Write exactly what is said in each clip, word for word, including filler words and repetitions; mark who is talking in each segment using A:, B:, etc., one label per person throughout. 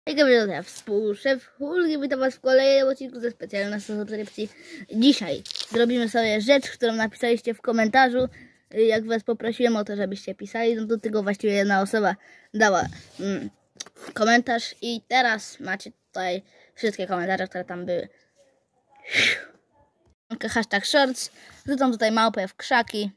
A: Hej, Gabriela, współszef Hulgi, witam was w kolejnym odcinku ze specjalnej subskrypcji. Dzisiaj zrobimy sobie rzecz, którą napisaliście w komentarzu. Jak was poprosiłem o to, żebyście pisali, no to tylko właściwie jedna osoba dała mm, komentarz i teraz macie tutaj wszystkie komentarze, które tam były. Hashtag shorts, rzucam tutaj małpę w krzaki.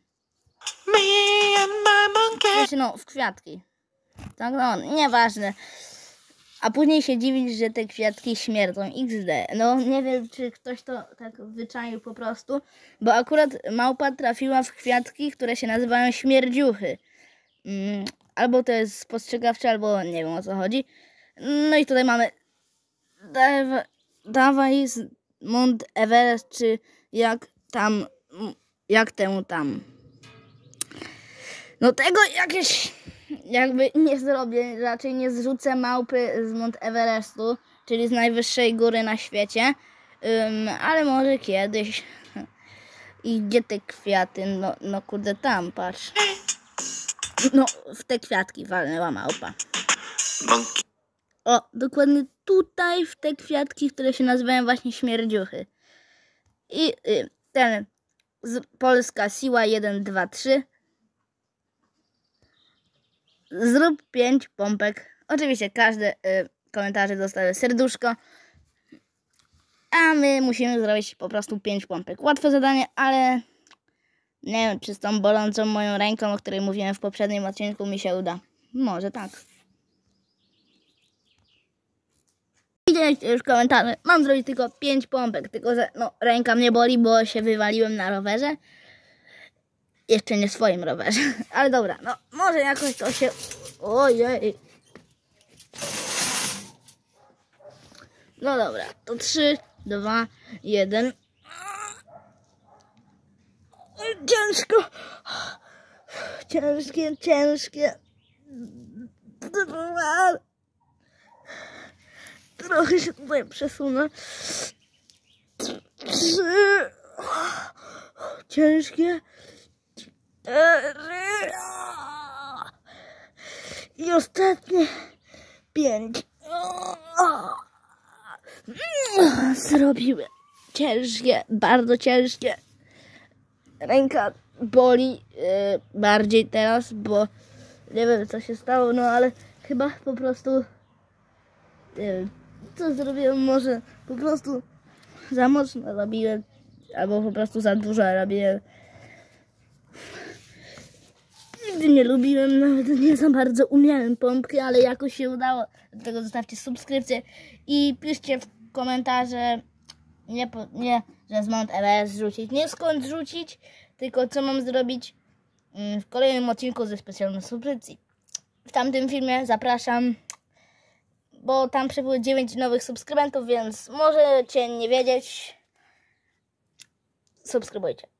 A: No, w kwiatki. Tak, no, nieważne. A później się dziwić, że te kwiatki śmierdzą. iks de. No nie wiem, czy ktoś to tak wyczaił po prostu. Bo akurat małpa trafiła w kwiatki, które się nazywają śmierdziuchy. Mm, albo to jest spostrzegawcze, albo nie wiem, o co chodzi. No i tutaj mamy dawaj z Mount Everest, czy jak tam, jak temu tam. No tego jakieś jakby nie zrobię, raczej nie zrzucę małpy z Mount Everestu, czyli z najwyższej góry na świecie, um, ale może kiedyś. I gdzie te kwiaty? No, no kurde, tam, patrz. No, w te kwiatki walnęła małpa. O, dokładnie tutaj, w te kwiatki, które się nazywają właśnie śmierdziuchy. I y, ten z Polska Siła jeden, dwa, trzy. Zrób pięć pompek. Oczywiście każde y, komentarze dostały serduszko. A my musimy zrobić po prostu pięć pompek. Łatwe zadanie, ale nie wiem, czy z tą bolącą moją ręką, o której mówiłem w poprzednim odcinku, mi się uda. Może tak. Widzieliście już komentarze. Mam zrobić tylko pięć pompek. Tylko że no, ręka mnie boli, bo się wywaliłem na rowerze. Jeszcze nie swoim rowerze. Ale dobra, no może jakoś to się... Ojej. No dobra, to trzy, dwa, jeden. Ciężko. Ciężkie, ciężkie. Trochę się tutaj przesunę. Trzy. Ciężkie. I ostatnie pięć. Zrobiłem. Ciężkie, bardzo ciężkie. Ręka boli yy, bardziej teraz, bo nie wiem, co się stało, no ale chyba po prostu nie wiem, co zrobiłem, może po prostu za mocno robiłem, albo po prostu za dużo robiłem. Nigdy nie lubiłem, nawet nie za bardzo umiałem pompki, ale jakoś się udało. Dlatego zostawcie subskrypcję i piszcie w komentarze, nie, nie że z Mount Everest rzucić, nie skąd rzucić, tylko co mam zrobić w kolejnym odcinku ze specjalnej subskrypcji. W tamtym filmie zapraszam, bo tam przybyło dziewięć nowych subskrybentów, więc możecie nie wiedzieć. Subskrybujcie.